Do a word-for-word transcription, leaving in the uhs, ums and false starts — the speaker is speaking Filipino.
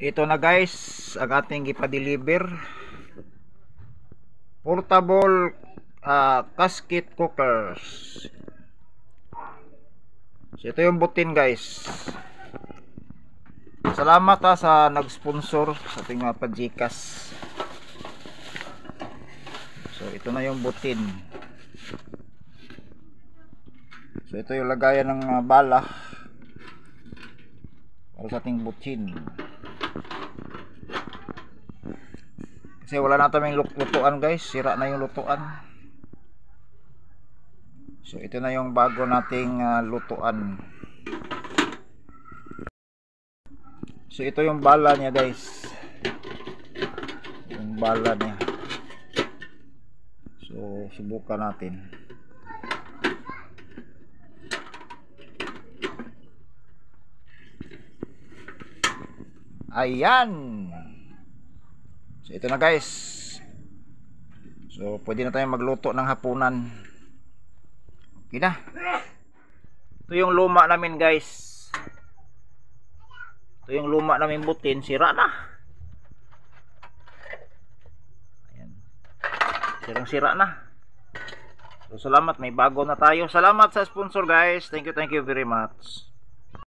Ito na guys, ang ating ipa-deliver. Portable uh, casket cookers. So, ito yung butin guys. Salamat ha, sa nag-sponsor sa ating mga pa-Gcash. So ito na yung butin. So ito yung lagayan ng uh, bala para sa ating butin. Kasi wala na tayong lutuan guys, sira na yung lutuan. So ito na yung bago nating uh, lutuan. So ito yung bala niya guys. Yung bala niya. So subukan natin. Ayan. So ito na guys. So pwede na tayong magluto ng hapunan. Okay na. Ito yung luma namin guys. Ito yung luma namin butin, sira na. Ayan. Sirang sira na. So salamat, may bago na tayo. Salamat sa sponsor guys. Thank you, thank you very much.